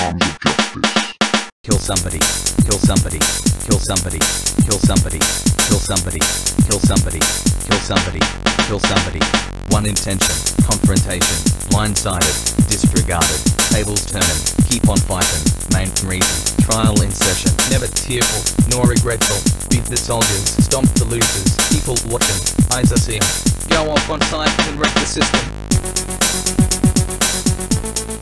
arms of justice. Kill somebody, kill somebody, kill somebody, kill somebody, kill somebody, kill somebody, kill somebody, kill somebody. One intention, confrontation, blindsided, disregarded, tables turning, keep on fighting, main reason, trial in session, never tearful, nor regretful, beat the soldiers, stomp the losers, people watching, eyes are seeing, go off on site and wreck the system.